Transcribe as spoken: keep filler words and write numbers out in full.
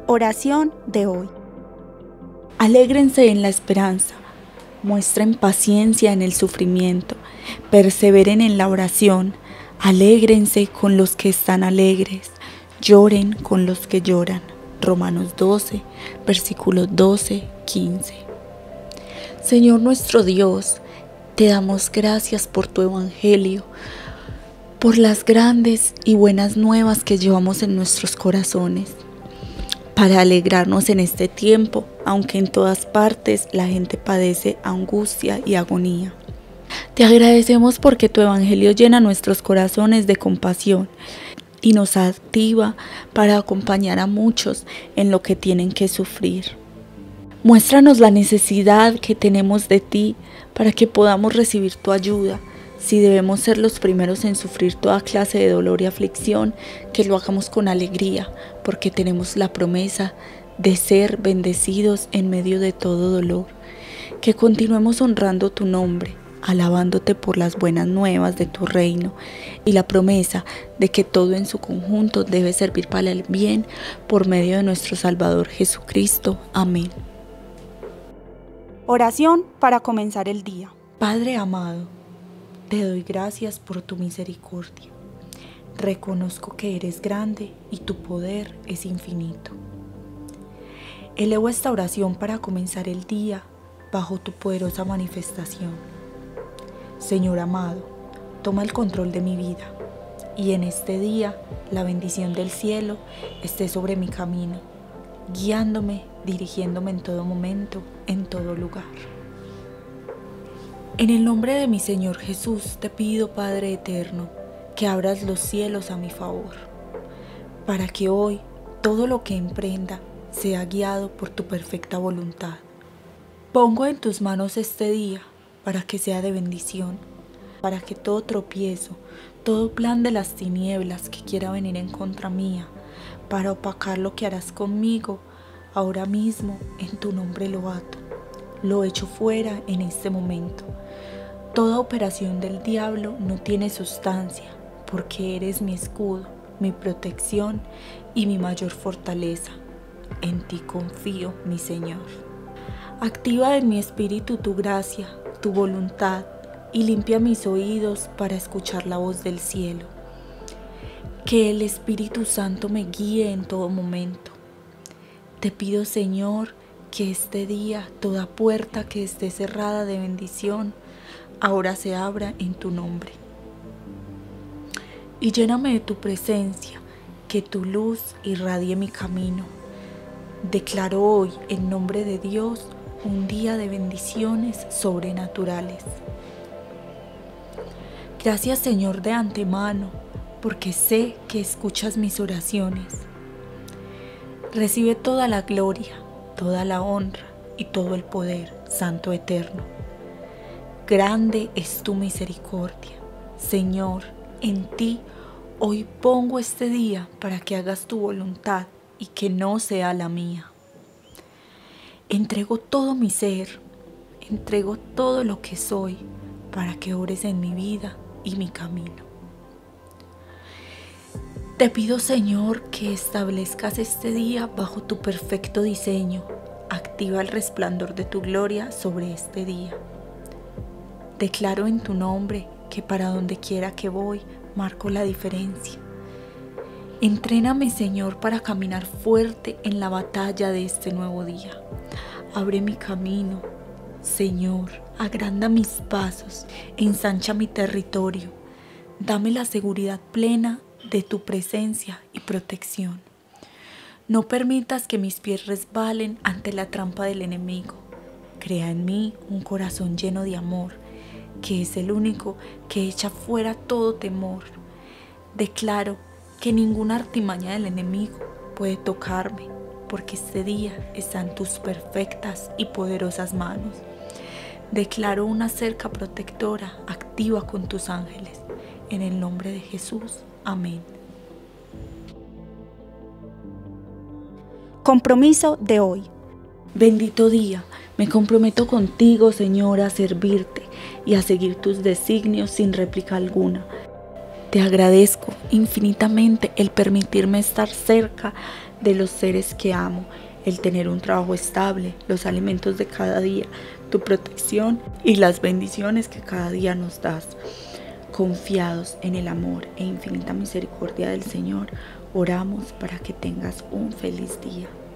Oración de hoy. Alégrense en la esperanza, muestren paciencia en el sufrimiento, perseveren en la oración, alégrense con los que están alegres, lloren con los que lloran. Romanos doce, versículos doce, quince. Señor nuestro Dios, te damos gracias por tu evangelio, por las grandes y buenas nuevas que llevamos en nuestros corazones, para alegrarnos en este tiempo, aunque en todas partes la gente padece angustia y agonía. Te agradecemos porque tu evangelio llena nuestros corazones de compasión y nos activa para acompañar a muchos en lo que tienen que sufrir. Muéstranos la necesidad que tenemos de ti para que podamos recibir tu ayuda. Si debemos ser los primeros en sufrir toda clase de dolor y aflicción, que lo hagamos con alegría, porque tenemos la promesa de ser bendecidos en medio de todo dolor. Que continuemos honrando tu nombre, alabándote por las buenas nuevas de tu reino y la promesa de que todo en su conjunto debe servir para el bien por medio de nuestro Salvador Jesucristo. Amén. Oración para comenzar el día. Padre amado, te doy gracias por tu misericordia. Reconozco que eres grande y tu poder es infinito. Elevo esta oración para comenzar el día bajo tu poderosa manifestación. Señor amado, toma el control de mi vida y en este día la bendición del cielo esté sobre mi camino, guiándome, dirigiéndome en todo momento, en todo lugar. En el nombre de mi Señor Jesús te pido, Padre eterno, que abras los cielos a mi favor, para que hoy todo lo que emprenda sea guiado por tu perfecta voluntad. Pongo en tus manos este día para que sea de bendición, para que todo tropiezo, todo plan de las tinieblas que quiera venir en contra mía, para opacar lo que harás conmigo, ahora mismo en tu nombre lo ato, lo echo fuera en este momento. Toda operación del diablo no tiene sustancia, porque eres mi escudo, mi protección y mi mayor fortaleza. En ti confío, mi Señor. Activa en mi espíritu tu gracia, tu voluntad, y limpia mis oídos para escuchar la voz del cielo. Que el Espíritu Santo me guíe en todo momento. Te pido, Señor, que este día toda puerta que esté cerrada de bendición ahora se abra en tu nombre. Y lléname de tu presencia, que tu luz irradie mi camino. Declaro hoy, en nombre de Dios, un día de bendiciones sobrenaturales. Gracias, Señor, de antemano, porque sé que escuchas mis oraciones. Recibe toda la gloria, toda la honra y todo el poder, Santo Eterno. Grande es tu misericordia. Señor, en ti hoy pongo este día para que hagas tu voluntad y que no sea la mía. Entrego todo mi ser, entrego todo lo que soy para que obres en mi vida y mi camino. Te pido, Señor, que establezcas este día bajo tu perfecto diseño. Activa el resplandor de tu gloria sobre este día. Declaro en tu nombre que para donde quiera que voy, marco la diferencia. Entréname, Señor, para caminar fuerte en la batalla de este nuevo día. Abre mi camino, Señor, agranda mis pasos, ensancha mi territorio. Dame la seguridad plena de tu presencia y protección. No permitas que mis pies resbalen ante la trampa del enemigo. Crea en mí un corazón lleno de amor, que es el único que echa fuera todo temor. Declaro que ninguna artimaña del enemigo puede tocarme, porque este día está en tus perfectas y poderosas manos. Declaro una cerca protectora activa con tus ángeles. En el nombre de Jesús. Amén. Compromiso de hoy. Bendito día, me comprometo contigo, Señor, a servirte y a seguir tus designios sin réplica alguna. Te agradezco infinitamente el permitirme estar cerca de los seres que amo, el tener un trabajo estable, los alimentos de cada día, tu protección y las bendiciones que cada día nos das. Confiados en el amor e infinita misericordia del Señor, oramos para que tengas un feliz día.